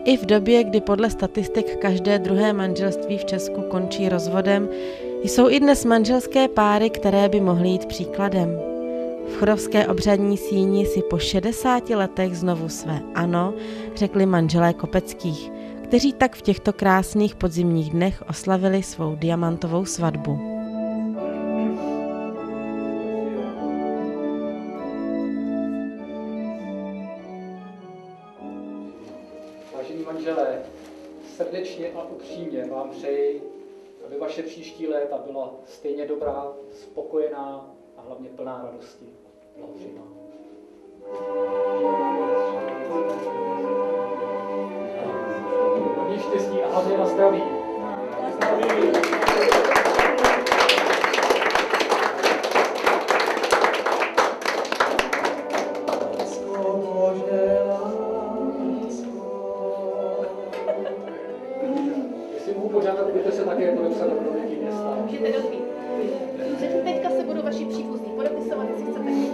I v době, kdy podle statistik každé druhé manželství v Česku končí rozvodem, jsou i dnes manželské páry, které by mohly jít příkladem. V chodovské obřadní síni si po 60 letech znovu své ano řekli manželé Kopeckých, kteří tak v těchto krásných podzimních dnech oslavili svou diamantovou svatbu. Vážení manželé, srdečně a upřímně vám přeji, aby vaše příští léta byla stejně dobrá, spokojená a hlavně plná radosti. Blahopřeji vám. Hodně štěstí a hlavně na zdraví. Jestli mohu požádat, budete se také podepsat do provědí města. Můžete dobrý. Teďka se budou vaši příbuzní podepisovat, jestli chcete.